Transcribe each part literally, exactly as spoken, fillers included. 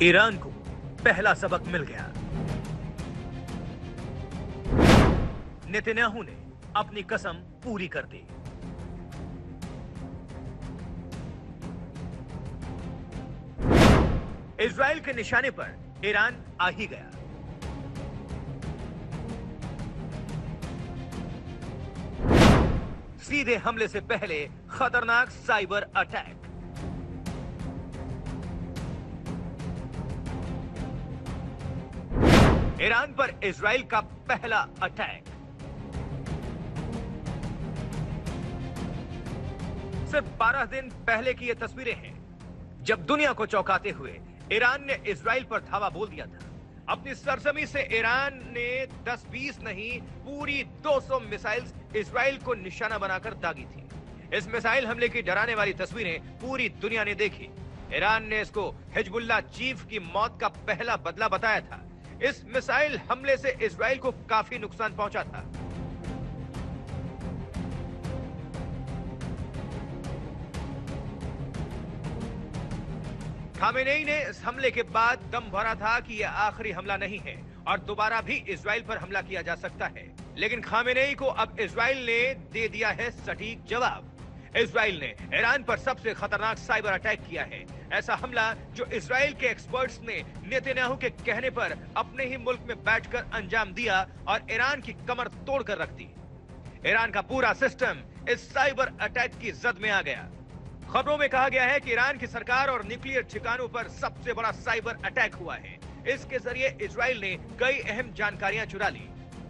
Iran को पहला सबक मिल गया। नेतन्याहू ने अपनी कसम पूरी कर दी। इजराइल के निशाने पर ईरान आ ही गया। सीधे हमले से पहले खतरनाक साइबर अटैक। ईरान पर इजराइल का पहला अटैक। सिर्फ बारह दिन पहले की ये तस्वीरें हैं जब दुनिया को चौंकाते हुए ईरान ने इजराइल पर धावा बोल दिया था। अपनी सरजमी से ईरान ने दस बीस नहीं पूरी दो सौ मिसाइल्स इजराइल को निशाना बनाकर दागी थी। इस मिसाइल हमले की डराने वाली तस्वीरें पूरी दुनिया ने देखी। ईरान ने इसको हिजबुल्लाह चीफ की मौत का पहला बदला बताया था। इस मिसाइल हमले से इजराइल को काफी नुकसान पहुंचा था। खामेनेई ने इस हमले के बाद दम भरा था कि यह आखिरी हमला नहीं है और दोबारा भी इजराइल पर हमला किया जा सकता है। लेकिन खामेनेई को अब इजराइल ने दे दिया है सटीक जवाब। इजराइल ने ईरान पर सबसे खतरनाक साइबर अटैक किया है। ऐसा हमला जो इजराइल के एक्सपर्ट्स ने नेतन्याहू के कहने पर अपने ही मुल्क में बैठकर अंजाम दिया और ईरान की कमर तोड़कर रख दी। ईरान का पूरा सिस्टम इस साइबर अटैक की जद में आ गया। खबरों में कहा गया है कि ईरान की सरकार और न्यूक्लियर ठिकानों पर सबसे बड़ा साइबर अटैक हुआ है। इसके जरिए इजराइल ने कई अहम जानकारियां चुरा ली।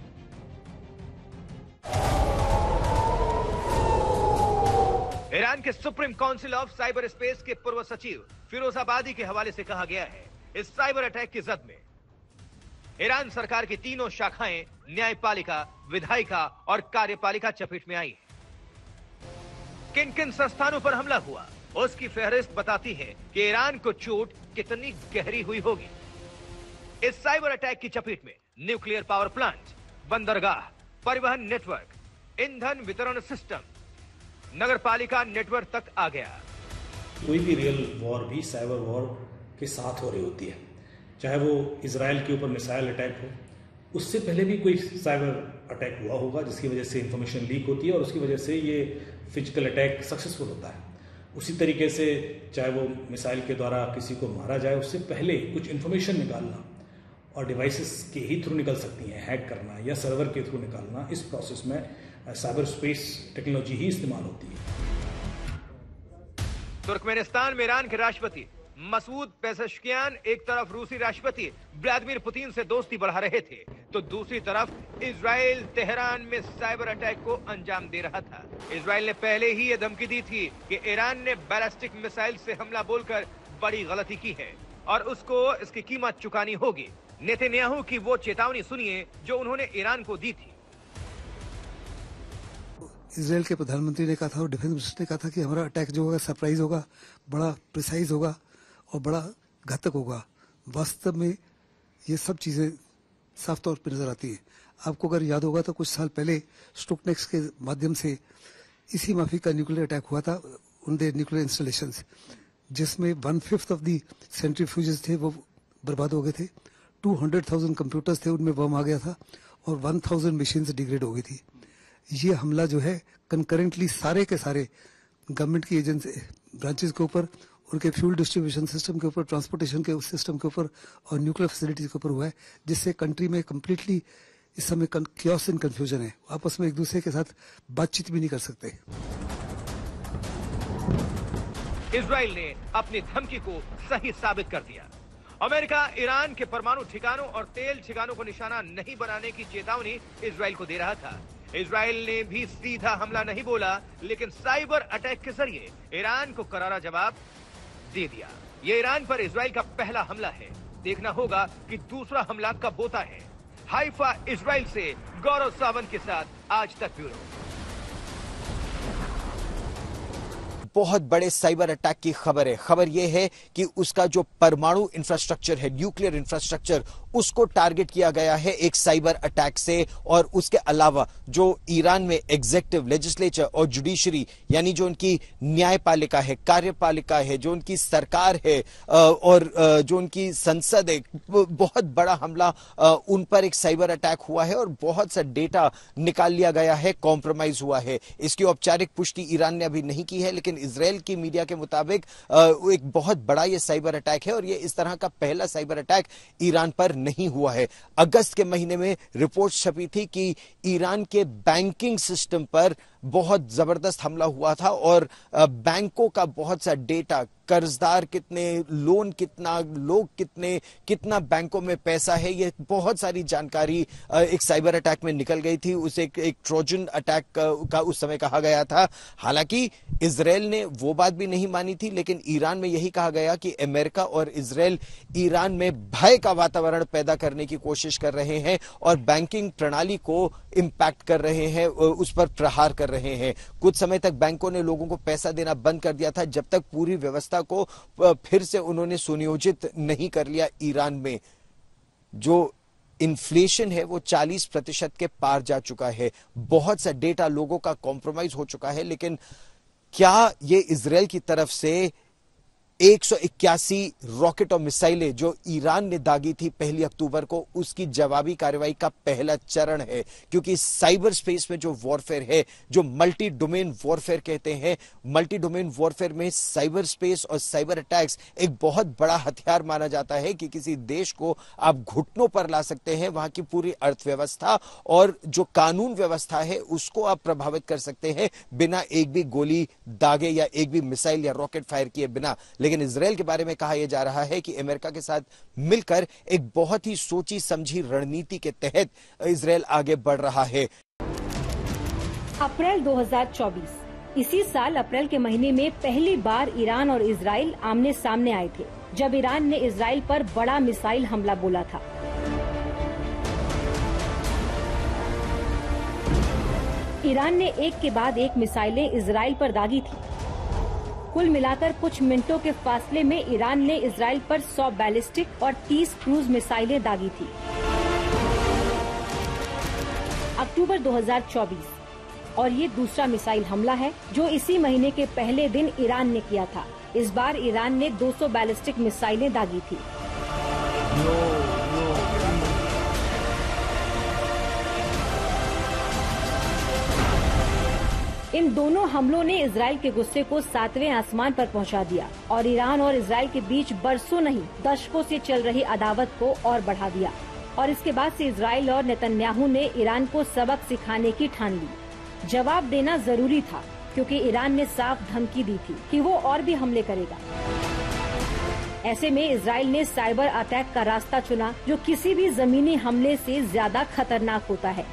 ईरान के supreme council of cyber space के पूर्व सचिव फिरोजाबादी के हवाले से कहा गया है इस साइबर अटैक की जद में ईरान सरकार की तीनों शाखाएं न्यायपालिका, विधायिका और कार्यपालिका चपेट में आई है। किन किन संस्थानों पर हमला हुआ उसकी फहरिस्त बताती है कि ईरान को चोट कितनी गहरी हुई होगी। इस साइबर अटैक की चपेट में न्यूक्लियर पावर प्लांट, बंदरगाह, परिवहन नेटवर्क, ईंधन वितरण सिस्टम, नगरपालिका नेटवर्क तक आ गया। कोई भी रियल वॉर भी साइबर वॉर के साथ हो रही होती है, चाहे वो इजराइल के ऊपर मिसाइल अटैक हो, उससे पहले भी कोई साइबर अटैक हुआ होगा जिसकी वजह से इंफॉर्मेशन लीक होती है और उसकी वजह से ये फिजिकल अटैक सक्सेसफुल होता है। उसी तरीके से चाहे वो मिसाइल के द्वारा किसी को मारा जाए, उससे पहले कुछ इन्फॉर्मेशन निकालना और डिवाइसेस के ही थ्रू निकल सकती हैं, हैक करना या सर्वर के थ्रू निकालना, इस प्रोसेस में साइबर स्पेस टेक्नोलॉजी ही इस्तेमाल होती है। तुर्कमेनिस्तान में ईरान के राष्ट्रपति मसूद पेजेश्कियान एक तरफ रूसी राष्ट्रपति व्लादिमीर पुतिन से दोस्ती बढ़ा रहे थे, तो दूसरी तरफ इजराइल तेहरान में साइबर अटैक को अंजाम दे रहा था। इजराइल ने पहले ही यह धमकी दी थी कि ईरान ने बैलिस्टिक मिसाइल से हमला बोलकर बड़ी गलती की है और उसको इसकी कीमत चुकानी होगी। नेतन्याहू की वो चेतावनी सुनिए जो उन्होंने ईरान को दी थी। इजराइल के प्रधानमंत्री ने कहा था और डिफेंस मिनिस्टर ने कहा था कि हमारा अटैक जो होगा सरप्राइज होगा, बड़ा प्रिसाइज होगा और बड़ा घातक होगा। वास्तव में ये सब चीज़ें साफ तौर पर नजर आती हैं। आपको अगर याद होगा तो कुछ साल पहले स्टोकनेक्स के माध्यम से इसी माफी का न्यूक्लियर अटैक हुआ था उन दे न्यूक्लियर इंस्टॉलेशंस, जिसमें one fifth of the centrifuges थे वो बर्बाद हो गए थे। टू हंड्रेड थाउजेंड कंप्यूटर्स थे उनमें बम आ गया था और वन थाउजेंड मशीन्स डिग्रेड हो गई थी। ये हमला जो है कंकरेंटली सारे के सारे गवर्नमेंट की एजेंसी ब्रांचेस के ऊपर, उनके फ्यूल डिस्ट्रीब्यूशन सिस्टम के ऊपर, ट्रांसपोर्टेशन के सिस्टम के ऊपर और न्यूक्लियर फैसिलिटीज के ऊपर हुआ है, जिससे कंट्री में कम्प्लीटली इस समय क्योस एंड कंफ्यूजन है। आपस में एक दूसरे के साथ बातचीत भी नहीं कर सकते। इजराइल ने अपनी धमकी को सही साबित कर दिया। अमेरिका ईरान के परमाणु ठिकानों और तेल ठिकानों को निशाना नहीं बनाने की चेतावनी इजराइल को दे रहा था। इजराइल ने भी सीधा हमला नहीं बोला, लेकिन साइबर अटैक के जरिए ईरान को करारा जवाब दे दिया। ये ईरान पर इजराइल का पहला हमला है। देखना होगा कि दूसरा हमला कब होता है। हाइफा इजराइल से गौरव सावंत के साथ आज तक ब्यूरो। बहुत बड़े साइबर अटैक की खबर है। खबर यह है कि उसका जो परमाणु इंफ्रास्ट्रक्चर है, न्यूक्लियर इंफ्रास्ट्रक्चर, उसको टारगेट किया गया है एक साइबर अटैक से। और उसके अलावा जो ईरान में एग्जीक्यूटिव, लेजिस्लेचर और जुडिशरी यानी जो उनकी न्यायपालिका है, कार्यपालिका है, जो उनकी सरकार है और जो उनकी संसद है, बहुत बड़ा हमला उन पर एक साइबर अटैक हुआ है और बहुत सा डेटा निकाल लिया गया है, कॉम्प्रोमाइज हुआ है। इसकी औपचारिक पुष्टि ईरान ने अभी नहीं की है, लेकिन इजराइल की मीडिया के मुताबिक एक बहुत बड़ा यह साइबर अटैक है और यह इस तरह का पहला साइबर अटैक ईरान पर नहीं हुआ है। अगस्त के महीने में रिपोर्ट छपी थी कि ईरान के बैंकिंग सिस्टम पर बहुत जबरदस्त हमला हुआ था और बैंकों का बहुत सा डेटा, कर्जदार कितने, लोन कितना, लोग कितने, कितना बैंकों में पैसा है, ये बहुत सारी जानकारी एक साइबर अटैक में निकल गई थी। उसे एक, एक ट्रोजन अटैक का उस समय कहा गया था। हालांकि इजराइल ने वो बात भी नहीं मानी थी, लेकिन ईरान में यही कहा गया कि अमेरिका और इजराइल ईरान में भय का वातावरण पैदा करने की कोशिश कर रहे हैं और बैंकिंग प्रणाली को इंपैक्ट कर रहे हैं, उस पर प्रहार कर रहे हैं। कुछ समय तक बैंकों ने लोगों को पैसा देना बंद कर दिया था, जब तक पूरी व्यवस्था को फिर से उन्होंने सुनियोजित नहीं कर लिया। ईरान में जो इन्फ्लेशन है वो चालीस प्रतिशत के पार जा चुका है, बहुत सा डेटा लोगों का कॉम्प्रोमाइज हो चुका है। लेकिन क्या ये इजराइल की तरफ से एक सौ इक्यासी रॉकेट और मिसाइलें जो ईरान ने दागी थी पहली अक्टूबर को, उसकी जवाबी कार्रवाई का पहला चरण है? क्योंकि साइबर स्पेस में जो वॉरफेयर है, जो मल्टी डोमेन वॉरफेयर कहते हैं, मल्टी डोमेन वॉरफेयर में साइबर स्पेस और साइबर अटैक्स एक बहुत बड़ा हथियार माना जाता है कि किसी देश को आप घुटनों पर ला सकते हैं, वहां की पूरी अर्थव्यवस्था और जो कानून व्यवस्था है उसको आप प्रभावित कर सकते हैं बिना एक भी गोली दागे या एक भी मिसाइल या रॉकेट फायर किए बिना। लेकिन इजराइल के बारे में कहा यह जा रहा है कि अमेरिका के साथ मिलकर एक बहुत ही सोची समझी रणनीति के तहत इजराइल आगे बढ़ रहा है। अप्रैल दो हज़ार चौबीस, इसी साल अप्रैल के महीने में पहली बार ईरान और इजराइल आमने सामने आए थे, जब ईरान ने इजराइल पर बड़ा मिसाइल हमला बोला था। ईरान ने एक के बाद एक मिसाइलें इजराइल पर दागी थी। कुल मिलाकर कुछ मिनटों के फासले में ईरान ने इजराइल पर सौ बैलिस्टिक और तीस क्रूज मिसाइलें दागी थी। अक्टूबर दो हज़ार चौबीस और ये दूसरा मिसाइल हमला है जो इसी महीने के पहले दिन ईरान ने किया था। इस बार ईरान ने दो सौ बैलिस्टिक मिसाइलें दागी थी। इन दोनों हमलों ने इजराइल के गुस्से को सातवें आसमान पर पहुंचा दिया और ईरान और इजराइल के बीच बरसों नहीं दशकों से चल रही अदावत को और बढ़ा दिया। और इसके बाद से इजराइल और नेतन्याहू ने ईरान को सबक सिखाने की ठान ली। जवाब देना जरूरी था क्योंकि ईरान ने साफ धमकी दी थी कि वो और भी हमले करेगा। ऐसे में इजराइल ने साइबर अटैक का रास्ता चुना, जो किसी भी जमीनी हमले से ज्यादा खतरनाक होता है।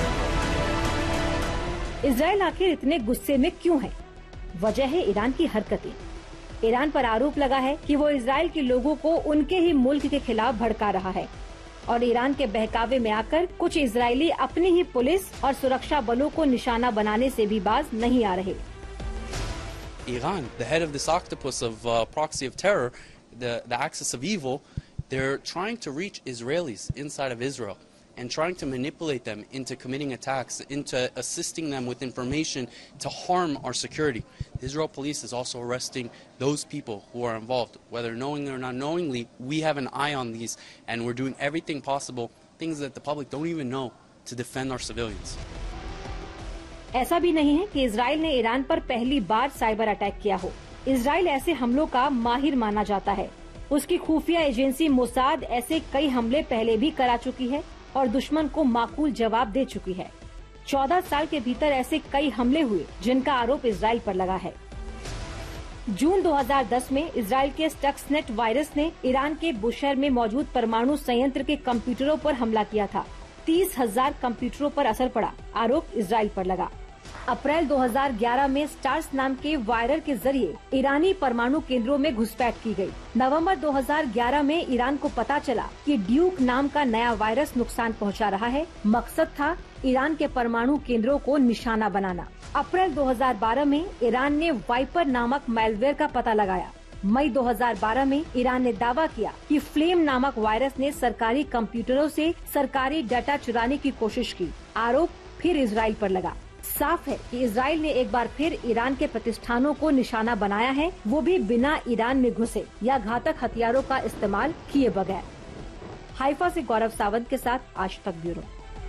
इजराइल आखिर इतने गुस्से में क्यों है? वजह है ईरान की हरकतें। ईरान पर आरोप लगा है कि वो इजराइल के लोगों को उनके ही मुल्क के खिलाफ भड़का रहा है और ईरान के बहकावे में आकर कुछ इजरायली अपनी ही पुलिस और सुरक्षा बलों को निशाना बनाने से भी बाज नहीं आ रहे। Iran, the head of this octopus of uh, proxy of terror, the, the axis of evil, they're trying to reach Israelis inside of Israel and trying to manipulate them into committing attacks, into assisting them with information to harm our security. The Israel police is also arresting those people who are involved, whether knowingly or not knowingly. We have an eye on these and we're doing everything possible, things that the public don't even know, to defend our civilians. ऐसा भी नहीं है कि Israel ने Iran पर पहली बार cyber attack किया हो। इजराइल ऐसे हमलों का माहिर माना जाता है। उसकी खुफिया एजेंसी मोसाद ऐसे कई हमले पहले भी करा चुकी है और दुश्मन को माकूल जवाब दे चुकी है। चौदह साल के भीतर ऐसे कई हमले हुए जिनका आरोप इजराइल पर लगा है। जून दो हज़ार दस में इजराइल के स्टक्सनेट वायरस ने ईरान के बुशहर में मौजूद परमाणु संयंत्र के कंप्यूटरों पर हमला किया था। तीस हजार कंप्यूटरों पर असर पड़ा, आरोप इजराइल पर लगा। अप्रैल दो हज़ार ग्यारह में स्टार्स नाम के वायरस के जरिए ईरानी परमाणु केंद्रों में घुसपैठ की गई। नवंबर दो हज़ार ग्यारह में ईरान को पता चला कि ड्यूक नाम का नया वायरस नुकसान पहुंचा रहा है। मकसद था ईरान के परमाणु केंद्रों को निशाना बनाना। अप्रैल दो हज़ार बारह में ईरान ने वाइपर नामक मैलवेयर का पता लगाया। मई दो हज़ार बारह में ईरान ने दावा किया कि फ्लेम नामक वायरस ने सरकारी कंप्यूटरों से सरकारी डाटा चुराने की कोशिश की। आरोप फिर इजराइल पर लगा। साफ है कि इजराइल ने एक बार फिर ईरान के प्रतिष्ठानों को निशाना बनाया है, वो भी बिना ईरान में घुसे या घातक हथियारों का इस्तेमाल किए बगैर। हाइफा से गौरव सावंत के साथ आज तक ब्यूरो।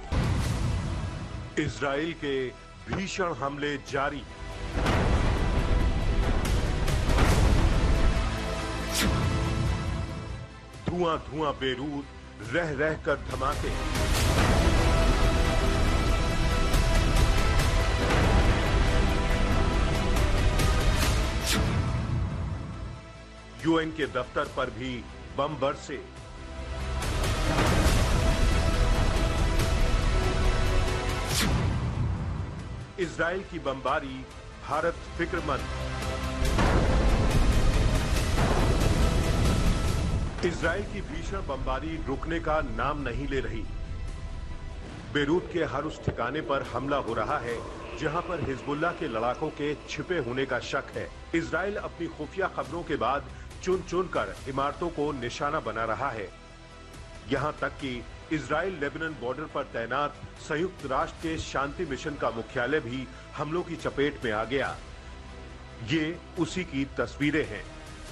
इजराइल के भीषण हमले जारी। धुआं धुआं बेरूत, रह रह कर धमाके। यूएन के दफ्तर पर भी बम बरसे। इजराइल की बमबारी, भारत फिक्रमंद। इजराइल की भीषण बमबारी रुकने का नाम नहीं ले रही। बेरूत के हर उस ठिकाने पर हमला हो रहा है जहां पर हिजबुल्लाह के लड़ाकों के छिपे होने का शक है। इजराइल अपनी खुफिया खबरों के बाद चुन चुन कर इमारतों को निशाना बना रहा है। यहां तक कि इजराइल लेबनान बॉर्डर पर तैनात संयुक्त राष्ट्र के शांति मिशन का मुख्यालय भी हमलों की चपेट में आ गया। ये उसी की तस्वीरें हैं।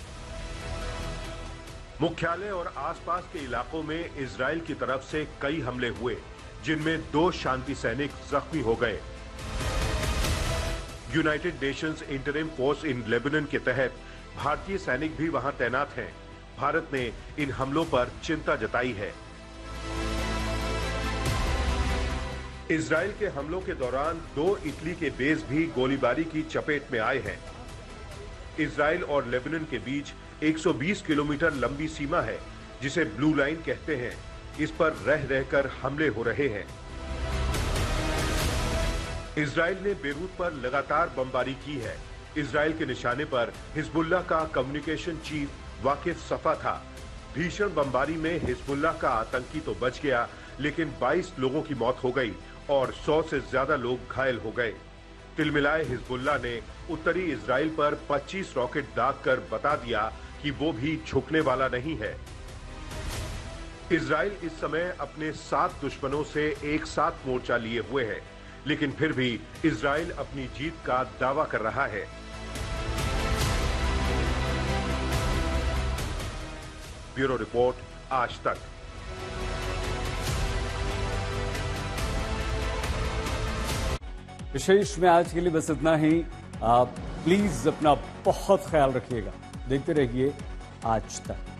मुख्यालय और आसपास के इलाकों में इजराइल की तरफ से कई हमले हुए, जिनमें दो शांति सैनिक जख्मी हो गए। United Nations interim force in Lebanon के तहत भारतीय सैनिक भी वहां तैनात हैं। भारत ने इन हमलों पर चिंता जताई है। इजराइल के हमलों के दौरान दो इटली के बेस भी गोलीबारी की चपेट में आए हैं। इजराइल और लेबनान के बीच एक सौ बीस किलोमीटर लंबी सीमा है, जिसे ब्लू लाइन कहते हैं। इस पर रह रहकर हमले हो रहे हैं। इजराइल ने बेरूत पर लगातार बमबारी की है। इजराइल के निशाने पर हिजबुल्लाह का कम्युनिकेशन चीफ वाकिफ सफा था। भीषण बमबारी में हिजबुल्लाह का आतंकी तो बच गया, लेकिन बाईस लोगों की मौत हो गई और सौ से ज्यादा लोग घायल हो गए। तिलमिलाए हिजबुल्लाह ने उत्तरी इजराइल पर पच्चीस रॉकेट दागकर बता दिया कि वो भी झुकने वाला नहीं है। इजराइल इस समय अपने सात दुश्मनों से एक साथ मोर्चा लिए हुए है, लेकिन फिर भी इजराइल अपनी जीत का दावा कर रहा है। ब्यूरो रिपोर्ट, आज तक। विशेष में आज के लिए बस इतना ही। आप प्लीज अपना बहुत ख्याल रखिएगा। देखते रहिए आज तक।